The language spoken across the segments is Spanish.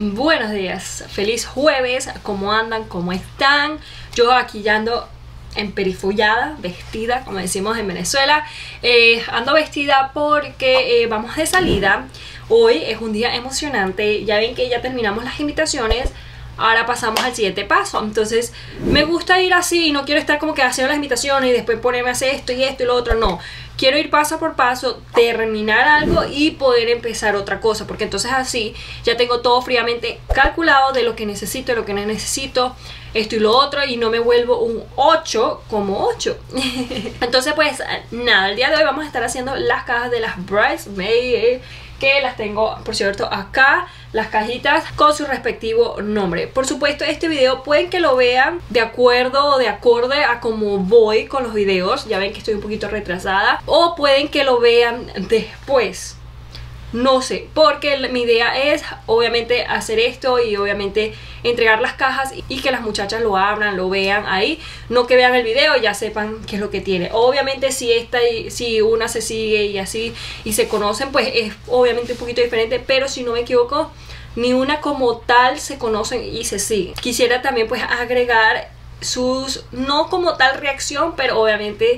Buenos días, feliz jueves, ¿cómo andan? ¿Cómo están? Yo aquí ya ando emperifollada, vestida, como decimos en Venezuela. Ando vestida porque vamos de salida. Hoy es un día emocionante, ya ven que ya terminamos las invitaciones. Ahora pasamos al siguiente paso. Entonces me gusta ir así, no quiero estar como que haciendo las invitaciones y después ponerme a hacer esto y lo otro, no. Quiero ir paso por paso, terminar algo y poder empezar otra cosa, porque entonces así ya tengo todo fríamente calculado de lo que necesito, de lo que no necesito, esto y lo otro, y no me vuelvo un 8 como 8. Entonces pues nada, el día de hoy vamos a estar haciendo las cajas de las bridesmaids, que las tengo, por cierto, acá, las cajitas con su respectivo nombre. Por supuesto, este video pueden que lo vean de acuerdo o de acorde a cómo voy con los videos. Ya ven que estoy un poquito retrasada. O pueden que lo vean después. No sé, porque mi idea es obviamente hacer esto y obviamente entregar las cajas y que las muchachas lo abran, lo vean ahí. No que vean el video y ya sepan qué es lo que tiene. Obviamente si una se sigue y así y se conocen, pues es obviamente un poquito diferente. Pero si no me equivoco, ni una como tal se conocen y se siguen. Quisiera también pues agregar sus, no como tal reacción, pero obviamente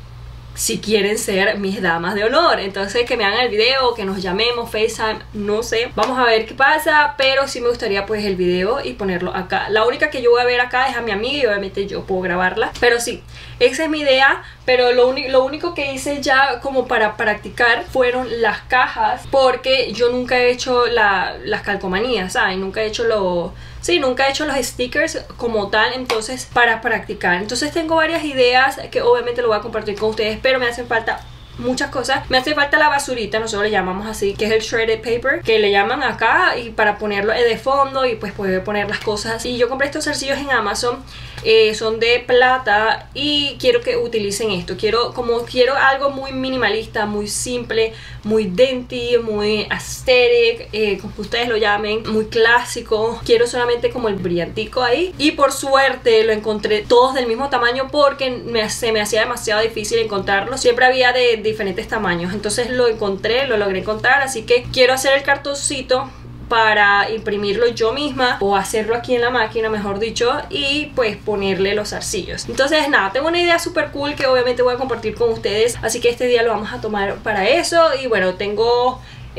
si quieren ser mis damas de honor. Entonces que me hagan el video, que nos llamemos, FaceTime, no sé, vamos a ver qué pasa. Pero sí me gustaría pues el video y ponerlo acá. La única que yo voy a ver acá es a mi amiga y obviamente yo puedo grabarla. Pero sí, esa es mi idea. Pero lo único que hice ya como para practicar fueron las cajas, porque yo nunca he hecho las calcomanías, ¿sabes? Nunca he hecho nunca he hecho los stickers como tal, entonces para practicar. Entonces tengo varias ideas que obviamente lo voy a compartir con ustedes, pero me hacen falta muchas cosas. Me hace falta la basurita, nosotros le llamamos así, que es el shredded paper, que le llaman acá, y para ponerlo de fondo y pues poder poner las cosas. Y yo compré estos zarcillos en Amazon, son de plata y quiero que utilicen esto. Quiero algo muy minimalista, muy simple, muy dainty, muy aesthetic, como ustedes lo llamen, muy clásico. Quiero solamente como el brillantico ahí, y por suerte lo encontré todos del mismo tamaño, porque se me hacía demasiado difícil encontrarlo. Siempre había de diferentes tamaños, entonces lo logré encontrar. Así que quiero hacer el cartoncito para imprimirlo yo misma, o hacerlo aquí en la máquina, mejor dicho, y pues ponerle los zarcillos. Entonces nada, tengo una idea súper cool que obviamente voy a compartir con ustedes, así que este día lo vamos a tomar para eso. Y bueno, tengo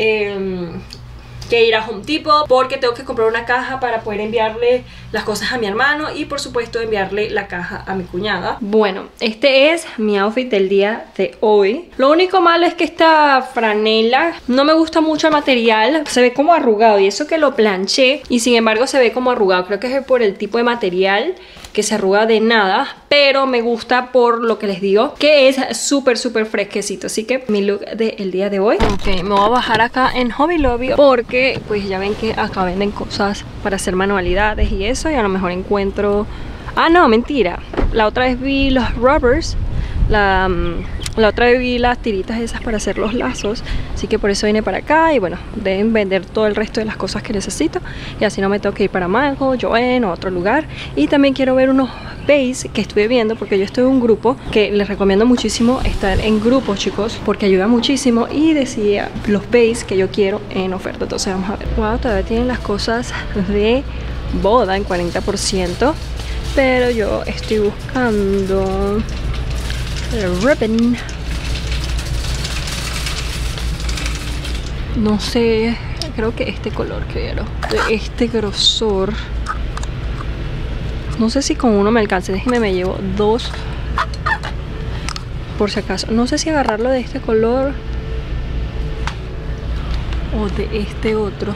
que ir a Home Depot porque tengo que comprar una caja para poder enviarle las cosas a mi hermano y por supuesto enviarle la caja a mi cuñada. Bueno, este es mi outfit del día de hoy. Lo único malo es que esta franela no me gusta mucho el material, se ve como arrugado, y eso que lo planché y sin embargo se ve como arrugado. Creo que es por el tipo de material que se arruga de nada, pero me gusta por lo que les digo, que es súper fresquecito. Así que mi look del día de hoy. Ok, me voy a bajar acá en Hobby Lobby porque pues ya ven que acá venden cosas para hacer manualidades y eso, y a lo mejor encuentro... Ah, no, mentira. La otra vez vi los rubbers, la otra vez vi las tiritas esas para hacer los lazos, así que por eso vine para acá. Y bueno, deben vender todo el resto de las cosas que necesito, y así no me tengo que ir para Mango, Joanne o otro lugar. Y también quiero ver unos base que estuve viendo, porque yo estoy en un grupo que les recomiendo muchísimo estar en grupos, chicos, porque ayuda muchísimo. Y decía los base que yo quiero en oferta, entonces vamos a ver. Wow, todavía tienen las cosas de boda en 40%, pero yo estoy buscando el ribbon. No sé, creo que este color quiero, de este grosor. No sé si con uno me alcance, déjenme, me llevo dos por si acaso. No sé si agarrarlo de este color o de este otro.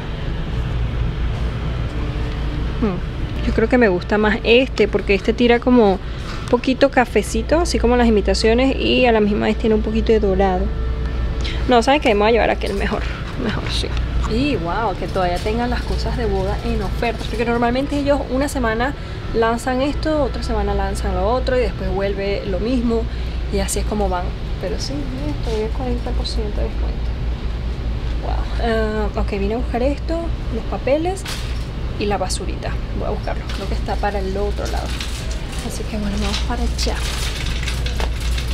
Yo creo que me gusta más este, porque este tira como un poquito cafecito, así como las imitaciones, y a la misma vez tiene un poquito de dorado. No, ¿saben qué? Me voy a llevar aquel mejor sí. Y wow, que todavía tengan las cosas de boda en ofertas, porque normalmente ellos una semana lanzan esto, otra semana lanzan lo otro, y después vuelve lo mismo, y así es como van. Pero sí, todavía 40% de descuento. Wow. Ok, vine a buscar esto, los papeles y la basurita. Voy a buscarlo, creo que está para el otro lado. Así que bueno, vamos para allá.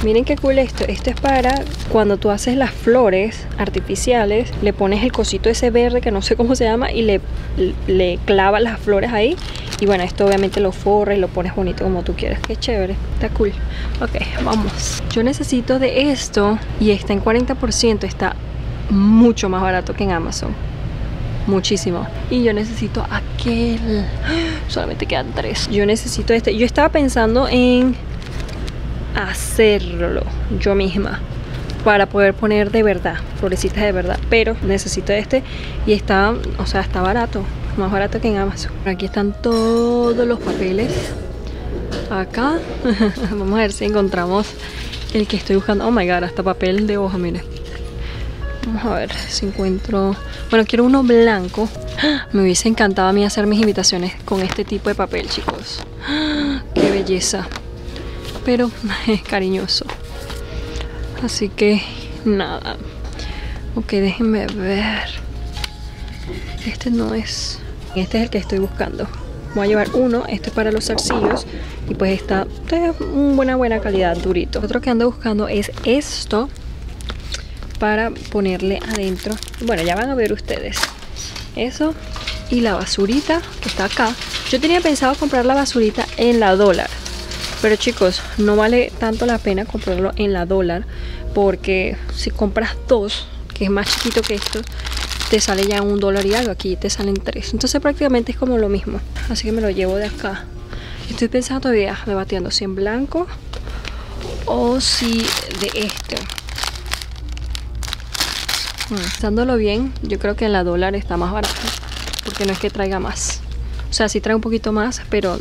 Miren qué cool esto. Esto es para cuando tú haces las flores artificiales, le pones el cosito ese verde que no sé cómo se llama y le clavas las flores ahí. Y bueno, esto obviamente lo forras y lo pones bonito como tú quieras. Qué chévere, está cool. Ok, vamos. Yo necesito de esto y está en 40%. Está mucho más barato que en Amazon. Muchísimo. Y yo necesito aquel. Solamente quedan 3. Yo necesito este. Yo estaba pensando en hacerlo yo misma para poder poner de verdad florecitas de verdad, pero necesito este y está, o sea, está barato, más barato que en Amazon. Aquí están todos los papeles. Acá vamos a ver si encontramos el que estoy buscando. Oh my god, hasta papel de hoja, miren. Vamos a ver si encuentro. Bueno, quiero uno blanco. Me hubiese encantado a mí hacer mis invitaciones con este tipo de papel, chicos. Qué belleza. Pero es cariñoso. Así que nada. Ok, déjenme ver. Este no es. Este es el que estoy buscando. Voy a llevar uno. Este es para los zarcillos. Y pues está de buena calidad, durito. Otro que ando buscando es esto, para ponerle adentro. Bueno, ya van a ver ustedes. Eso y la basurita que está acá. Yo tenía pensado comprar la basurita en la dólar, pero chicos, no vale tanto la pena comprarlo en la dólar, porque si compras 2, que es más chiquito que esto, te sale ya $1 y algo. Aquí te salen 3. Entonces prácticamente es como lo mismo. Así que me lo llevo de acá. Estoy pensando todavía, debatiendo si en blanco o si de este. Pensándolo bien, yo creo que en la dólar está más barato, porque no es que traiga más. O sea, sí trae un poquito más, pero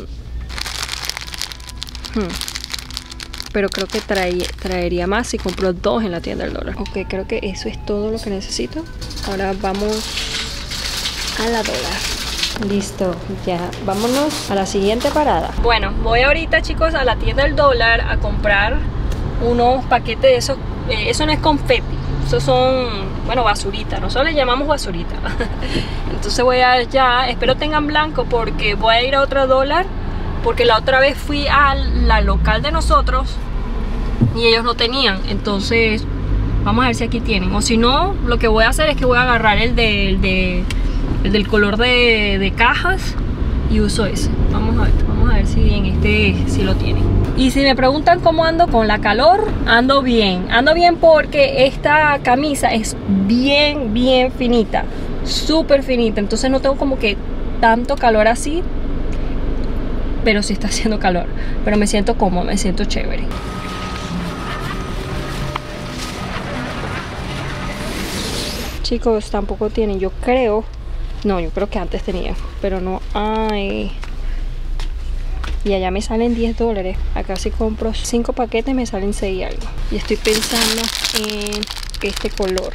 creo que traería más si compro 2 en la tienda del dólar. Ok, creo que eso es todo lo que necesito. Ahora vamos a la dólar. Listo, ya vámonos a la siguiente parada. Bueno, voy ahorita, chicos, a la tienda del dólar a comprar unos paquetes de esos. Eso no es confeti, esos son, bueno, basurita. Nosotros le llamamos basurita. Entonces voy allá, espero tengan blanco, porque voy a ir a otro dólar, porque la otra vez fui a la local de nosotros y ellos no tenían. Entonces vamos a ver si aquí tienen, o si no, lo que voy a hacer es que voy a agarrar el del color de cajas y uso ese. Vamos a ver si en este si lo tienen. Y si me preguntan cómo ando con la calor, ando bien porque esta camisa es bien finita, súper finita, entonces no tengo como que tanto calor así, pero sí está haciendo calor, pero me siento cómodo, me siento chévere. Chicos, tampoco tienen, yo creo que antes tenían, pero no hay. Y allá me salen $10. Acá si compro 5 paquetes me salen 6 y algo. Y estoy pensando en este color.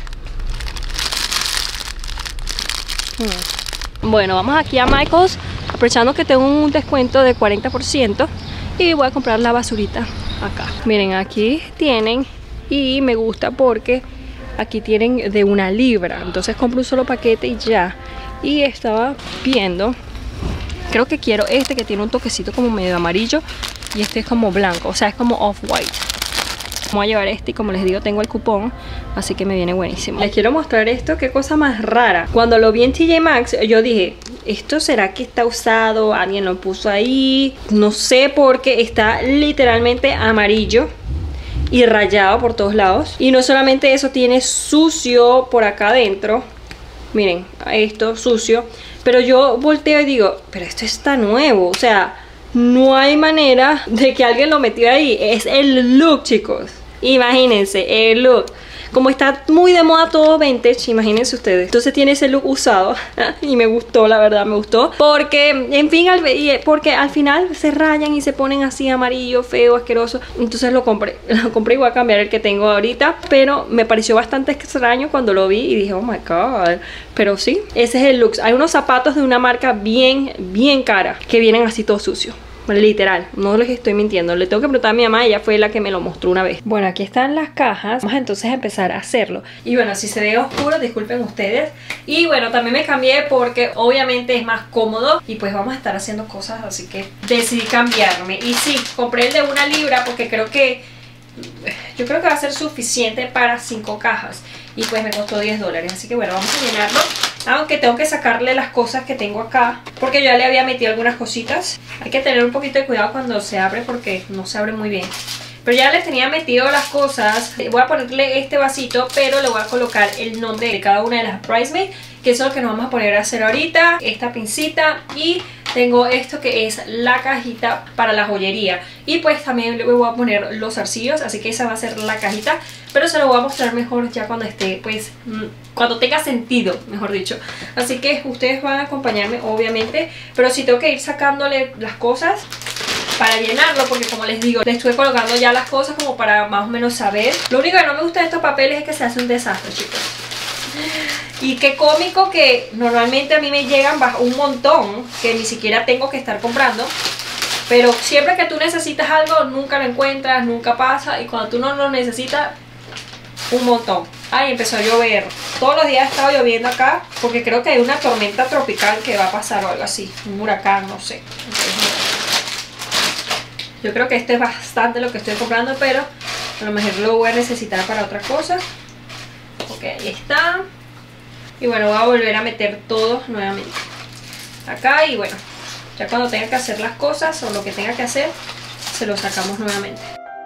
Bueno, vamos aquí a Michael's, aprovechando que tengo un descuento de 40%, y voy a comprar la basurita acá. Miren, aquí tienen, y me gusta porque aquí tienen de 1 libra. Entonces compro un solo paquete y ya. Y estaba viendo, creo que quiero este que tiene un toquecito como medio amarillo, y este es como blanco, o sea, es como off-white. Voy a llevar este y, como les digo, tengo el cupón, así que me viene buenísimo. Les quiero mostrar esto, qué cosa más rara. Cuando lo vi en TJ Maxx, yo dije, ¿esto será que está usado? Alguien lo puso ahí, no sé, porque está literalmente amarillo y rayado por todos lados. Y no solamente eso, tiene sucio por acá adentro. Miren, esto sucio. Pero yo volteo y digo, pero esto está nuevo. O sea, no hay manera de que alguien lo metió ahí. Es el look, chicos. Imagínense, el look. Como está muy de moda todo vintage, imagínense ustedes. Entonces tiene ese look usado. Y me gustó, la verdad, me gustó. Porque, en fin, porque al final se rayan y se ponen así amarillo, feo, asqueroso. Entonces lo compré. Lo compré y voy a cambiar el que tengo ahorita. Pero me pareció bastante extraño cuando lo vi y dije, oh my god. Pero sí, ese es el look. Hay unos zapatos de una marca bien cara que vienen así todo sucio. Literal, no les estoy mintiendo. Le tengo que preguntar a mi mamá, ella fue la que me lo mostró una vez. Bueno, aquí están las cajas. Vamos entonces a empezar a hacerlo. Y bueno, si se ve oscuro, disculpen ustedes. Y bueno, también me cambié porque obviamente es más cómodo. Y pues vamos a estar haciendo cosas, así que decidí cambiarme. Y sí, compré el de 1 libra porque creo que yo creo que va a ser suficiente para 5 cajas. Y pues me costó $10. Así que bueno, vamos a llenarlo. Aunque tengo que sacarle las cosas que tengo acá, porque yo ya le había metido algunas cositas. Hay que tener un poquito de cuidado cuando se abre, porque no se abre muy bien. Pero ya les tenía metido las cosas. Voy a ponerle este vasito, pero le voy a colocar el nombre de cada una de las bridesmaids, que eso es lo que nos vamos a poner a hacer ahorita. Esta pincita, y tengo esto que es la cajita para la joyería. Y pues también le voy a poner los zarcillos, así que esa va a ser la cajita. Pero se lo voy a mostrar mejor ya cuando esté, pues, cuando tenga sentido, mejor dicho. Así que ustedes van a acompañarme, obviamente. Pero sí tengo que ir sacándole las cosas para llenarlo, porque como les digo, le estuve colocando ya las cosas como para más o menos saber. Lo único que no me gusta de estos papeles es que se hace un desastre, chicos. Y qué cómico que normalmente a mí me llegan un montón, que ni siquiera tengo que estar comprando. Pero siempre que tú necesitas algo, nunca lo encuentras, nunca pasa. Y cuando tú no lo necesitas, un montón. Ay, empezó a llover. Todos los días ha estado lloviendo acá, porque creo que hay una tormenta tropical que va a pasar o algo así. Un huracán, no sé. Yo creo que esto es bastante lo que estoy comprando, pero a lo mejor lo voy a necesitar para otra cosa. Ok, ahí está. Y bueno, voy a volver a meter todo nuevamente acá. Y bueno, ya cuando tenga que hacer las cosas o lo que tenga que hacer, se lo sacamos nuevamente.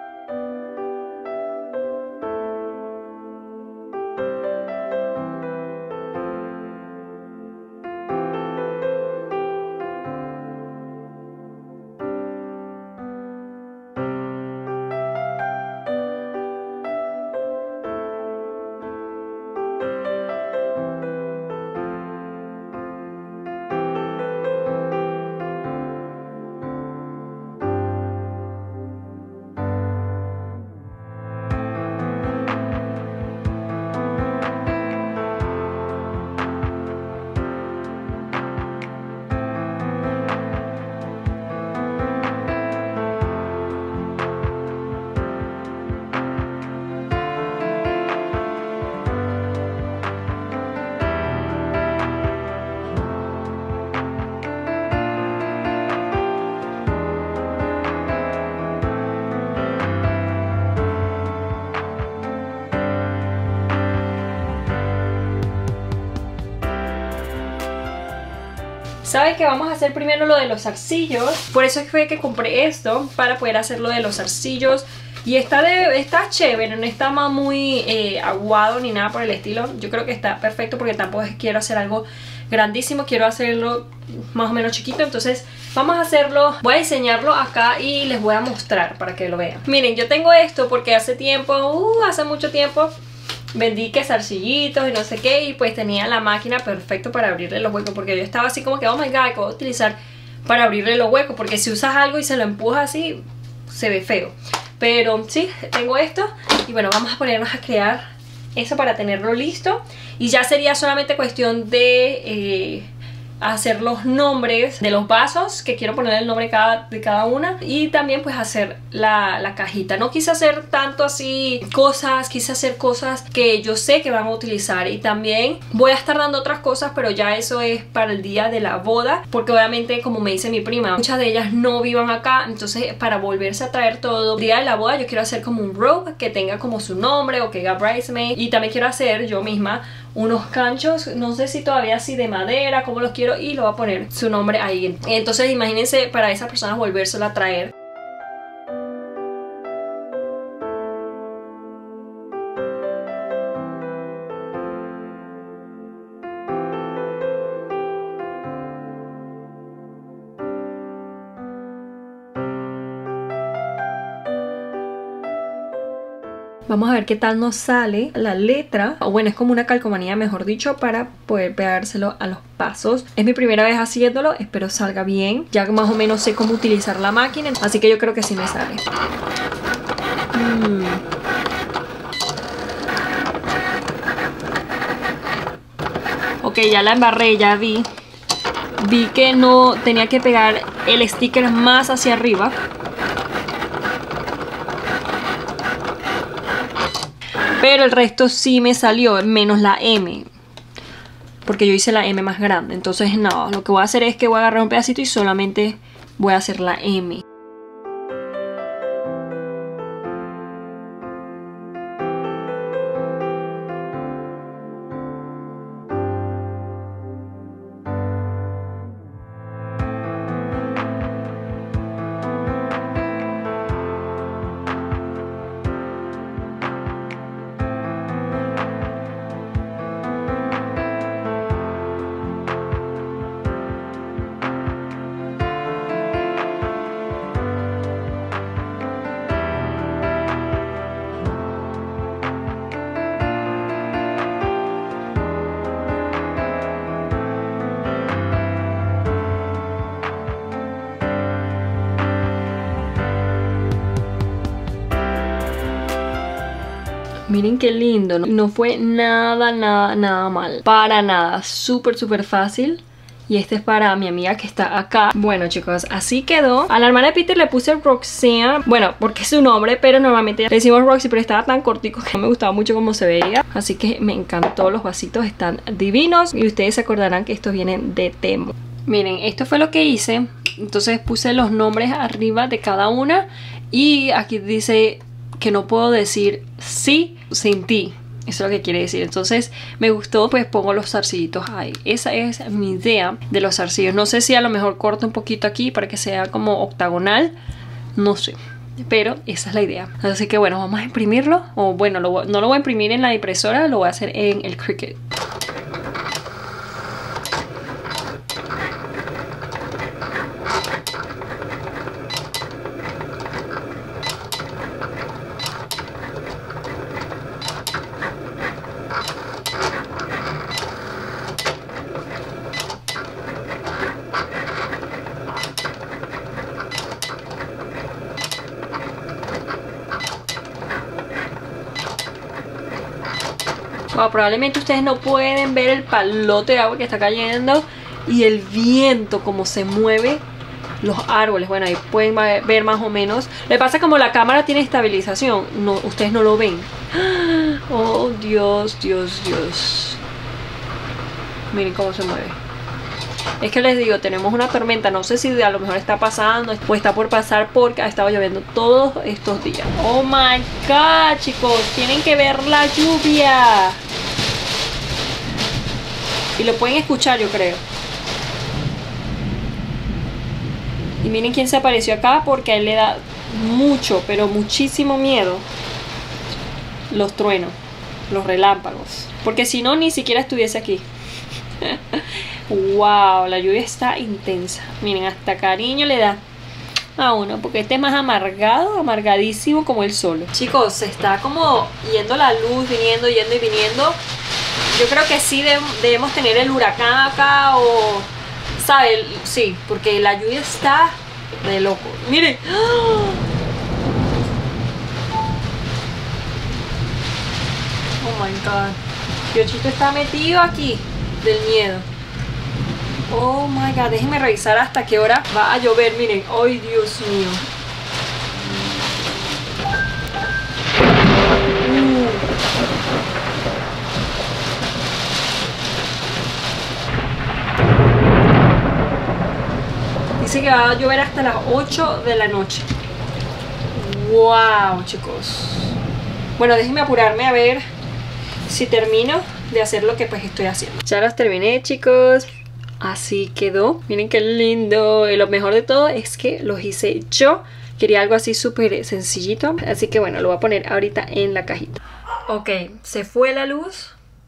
¿Saben que vamos a hacer primero lo de los zarcillos? Por eso fue que compré esto, para poder hacer lo de los zarcillos. Y está chévere, no está más muy aguado ni nada por el estilo. Yo creo que está perfecto, porque tampoco quiero hacer algo grandísimo, quiero hacerlo más o menos chiquito. Entonces vamos a hacerlo, voy a diseñarlo acá y les voy a mostrar para que lo vean. Miren, yo tengo esto porque hace mucho tiempo vendí que zarcillitos y no sé qué, y pues tenía la máquina perfecto para abrirle los huecos, porque yo estaba así como que, oh my god, ¿qué voy a utilizar para abrirle los huecos? Porque si usas algo y se lo empujas así, se ve feo. Pero sí, tengo esto. Y bueno, vamos a ponernos a crear eso para tenerlo listo. Y ya sería solamente cuestión de hacer los nombres de los vasos, que quiero poner el nombre de cada una. Y también pues hacer la cajita. No quise hacer tanto así cosas, quise hacer cosas que yo sé que van a utilizar. Y también voy a estar dando otras cosas, pero ya eso es para el día de la boda, porque obviamente, como me dice mi prima, muchas de ellas no vivan acá. Entonces para volverse a traer todo, el día de la boda yo quiero hacer como un robe que tenga como su nombre, o que diga bridesmaid. Y también quiero hacer yo misma unos ganchos, no sé si todavía así de madera, como los quiero, y lo voy a poner su nombre ahí. Entonces imagínense para esas personas volvérselo a traer. Vamos a ver qué tal nos sale la letra. O bueno, es como una calcomanía, mejor dicho, para poder pegárselo a los vasos. Es mi primera vez haciéndolo, espero salga bien. Ya más o menos sé cómo utilizar la máquina, así que yo creo que sí me sale. Ok, ya la embarré, ya vi que no tenía que pegar el sticker más hacia arriba. Pero el resto sí me salió, menos la M, porque yo hice la M más grande. Entonces no, lo que voy a hacer es que voy a agarrar un pedacito y solamente voy a hacer la M. Miren qué lindo, no fue nada mal. Para nada, súper fácil. Y este es para mi amiga que está acá. Bueno, chicos, así quedó. A la hermana de Peter le puse Roxanne. Bueno, porque es su nombre, pero normalmente le decimos Roxy, pero estaba tan cortico que no me gustaba mucho cómo se veía. Así que me encantó, los vasitos están divinos. Y ustedes se acordarán que estos vienen de Temu. Miren, esto fue lo que hice. Entonces puse los nombres arriba de cada una. Y aquí dice que no puedo decir sí sin ti. Eso es lo que quiere decir. Entonces me gustó, pues pongo los zarcillitos ahí. Esa es mi idea de los zarcillos. No sé si a lo mejor corto un poquito aquí para que sea como octagonal. No sé, pero esa es la idea. Así que bueno, vamos a imprimirlo. O bueno, no lo voy a imprimir en la impresora, lo voy a hacer en el Cricut. Wow, probablemente ustedes no pueden ver el palote de agua que está cayendo y el viento como se mueve los árboles. Bueno, ahí pueden ver más o menos. Le pasa como la cámara tiene estabilización, no, ustedes no lo ven. Oh, Dios. Miren cómo se mueve. Es que les digo, tenemos una tormenta. No sé si a lo mejor está pasando o está por pasar porque ha estado lloviendo todos estos días. Oh my god, chicos, tienen que ver la lluvia. Y lo pueden escuchar, yo creo. Y miren quién se apareció acá, porque a él le da mucho, pero muchísimo miedo los truenos, los relámpagos. Porque si no, ni siquiera estuviese aquí. Wow, la lluvia está intensa. Miren, hasta cariño le da a uno, porque este es más amargado, amargadísimo como el solo. Chicos, se está como yendo la luz, yendo y viniendo. Yo creo que sí debemos tener el huracán acá o... ¿Sabe? Sí, porque la lluvia está de loco. Miren. Oh my god. Piochito está metido aquí del miedo. Oh my god, déjenme revisar hasta qué hora va a llover. Miren, ay Dios mío. Dice que va a llover hasta las 8 de la noche. Wow, chicos. Bueno, déjenme apurarme a ver si termino de hacer lo que pues estoy haciendo. Ya los terminé, chicos. Así quedó. Miren qué lindo. Y lo mejor de todo es que los hice yo. Quería algo así súper sencillito. Así que bueno, lo voy a poner ahorita en la cajita. Ok, se fue la luz.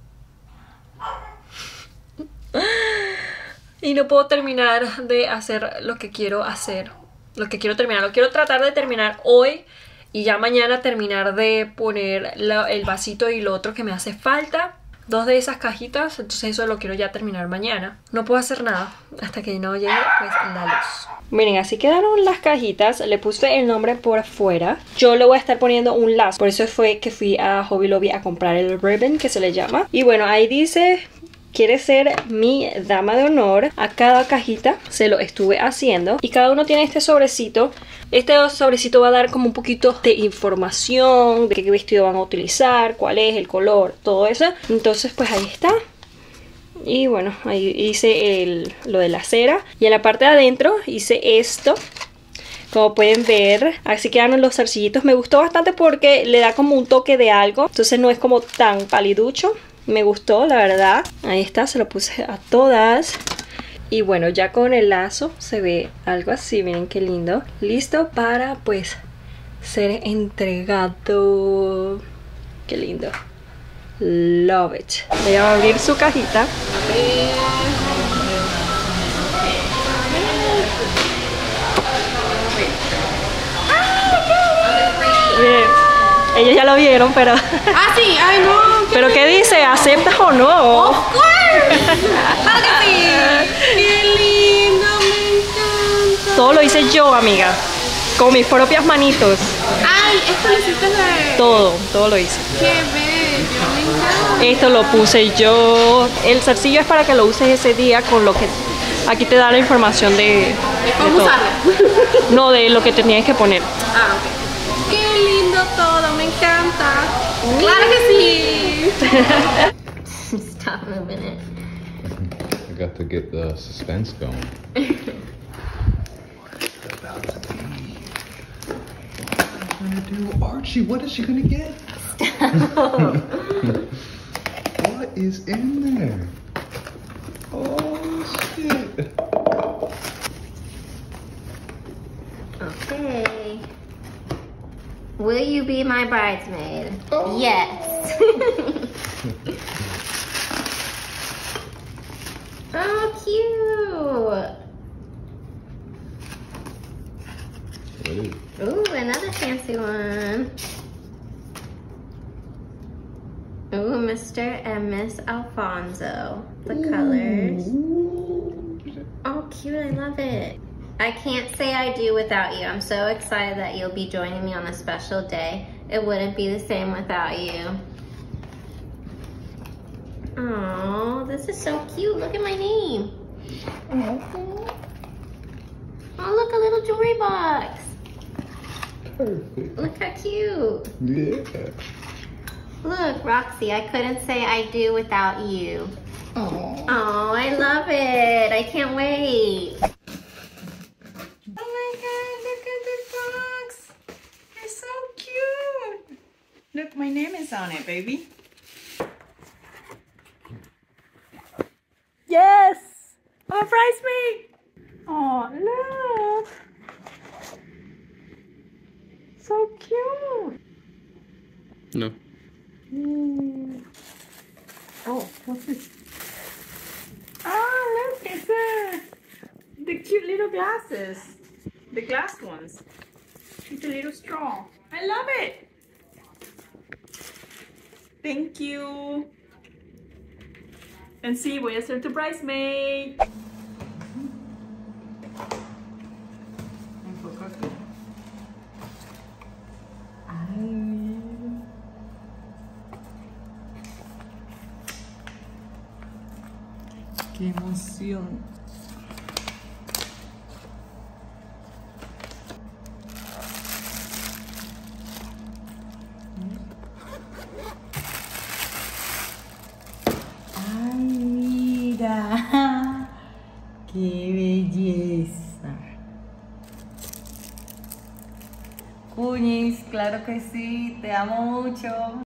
Y no puedo terminar de hacer lo que quiero hacer. Lo que quiero terminar. Lo quiero tratar de terminar hoy. Y ya mañana terminar de poner el vasito y lo otro que me hace falta. 2 de esas cajitas. Entonces eso lo quiero ya terminar mañana. No puedo hacer nada hasta que no llegue pues la luz. Miren, así quedaron las cajitas. Le puse el nombre por afuera. Yo le voy a estar poniendo un lazo. Por eso fue que fui a Hobby Lobby a comprar el ribbon que se le llama. Y bueno, ahí dice... Quiere ser mi dama de honor. A cada cajita se lo estuve haciendo. Y cada uno tiene este sobrecito. Este sobrecito va a dar como un poquito de información. De qué vestido van a utilizar. Cuál es el color. Todo eso. Entonces pues ahí está. Y bueno, ahí hice lo de la cera. Y en la parte de adentro hice esto. Como pueden ver, así quedaron los zarcillitos. Me gustó bastante porque le da como un toque de algo. Entonces no es como tan paliducho. Me gustó, la verdad. Ahí está, se lo puse a todas. Y bueno, ya con el lazo se ve algo así. Miren qué lindo. Listo para, pues, ser entregado. Qué lindo. Love it. Voy a abrir su cajita. Miren, ellos ya lo vieron, pero... Ah, sí, ay no. ¿Pero qué dice? ¿Aceptas o no? Of course. Claro que sí. Qué lindo, me encanta. Todo lo hice yo, amiga. Con mis propias manitos. Ay, es tú hiciste de... Todo lo hice. ¡Qué bello! Me encanta. Esto lo puse yo. El zarcillo es para que lo uses ese día con lo que... Aquí te da la información de ¿Cómo todo. usarlo? No, de lo que tenías que poner. Ah, ok. ¡Qué lindo todo! Me encanta. ¡Claro que sí! Stop moving it. I got to get the suspense going. What's gonna do, Archie? What is she gonna get? What is in there? Oh shit! Okay. Will you be my bridesmaid? Oh. Yes. Oh, cute. Ooh, another fancy one. Ooh, Mr. and Miss Alfonso. The colors. Oh, cute. I love it. I can't say I do without you. I'm so excited that you'll be joining me on a special day. It wouldn't be the same without you. Oh, this is so cute. Look at my name. Oh, look, a little jewelry box. Perfect. Look how cute. Yeah. Look, Roxy, I couldn't say I do without you. Oh. Oh, I love it. I can't wait. Oh my god, look at the box. It's so cute. Look, my name is on it, baby. Yes! Oh, bridesmaid! Oh, look! So cute! No. Oh, what's this? Oh, look, it's the cute little glasses. The glass ones. With a little straw. I love it! Thank you! And sí, voy a ser tu bridesmaid. ¡Qué emoción! ¡Ay, mira! ¡Qué belleza! Cuñis, claro que sí, te amo mucho.